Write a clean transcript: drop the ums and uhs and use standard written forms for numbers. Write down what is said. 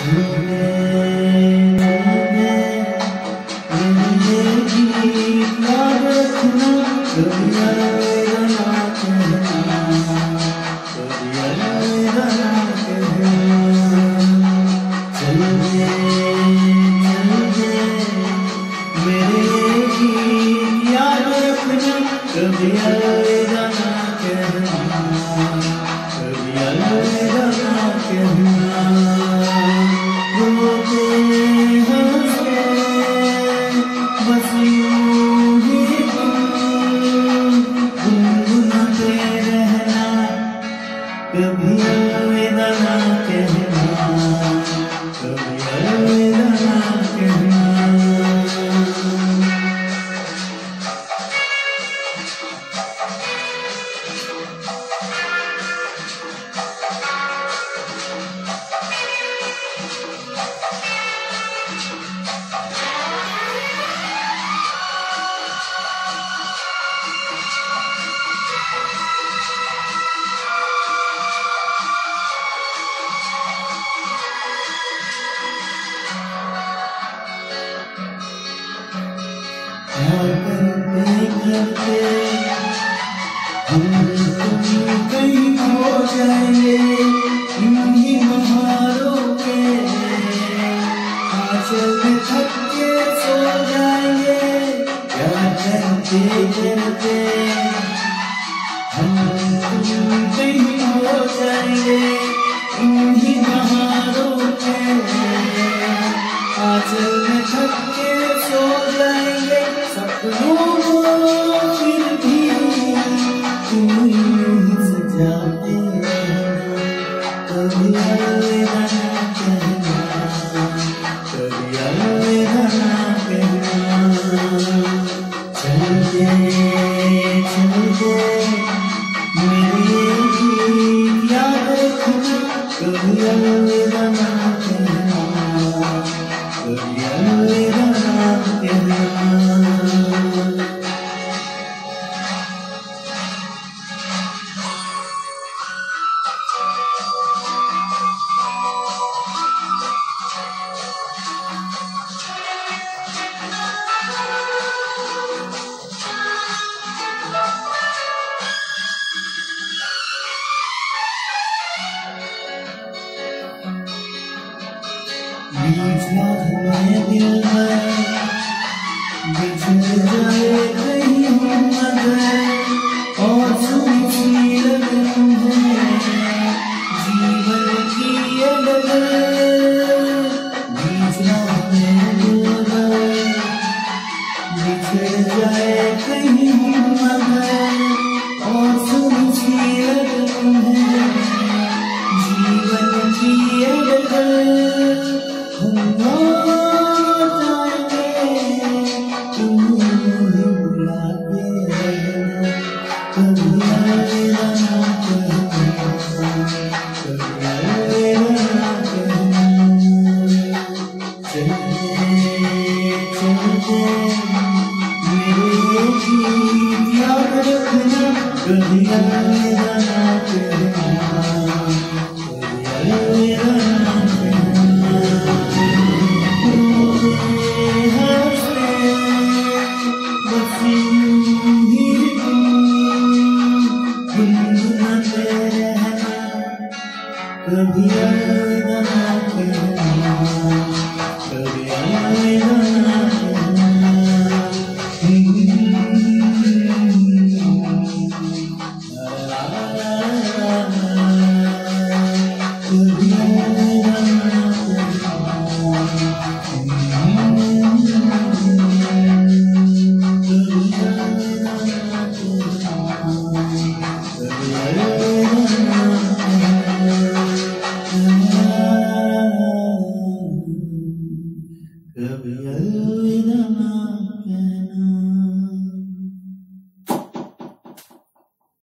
कहीं खो जाएंगे इन्हीं बहारों के आंचल में थक के सो जाएंगे। क्या करते करते हम कहीं खो जाएंगे इन्हीं बहारों के आंचल में थक के सो जाएंगे। सपनों फिर भी सजाते कभी अलविदा ना कहना, कभी अलविदा ना कहना। चलते चलते मेरे गीत याद रखना, कभी अलविदा ना कहना, कभी अलविदा ना कहना। बीच में दिल में बिछड़ जाए कहीं मगर और सुनी सी लगन है जीवन की ये डगर। बीच में दिल में बिछड़ जाए कहीं मगर और सुनी सी लगन है जीवन की ये डगर। कभी अलविदा ना कहना, कभी अलविदा ना कहना। कभी अलविदा ना कभी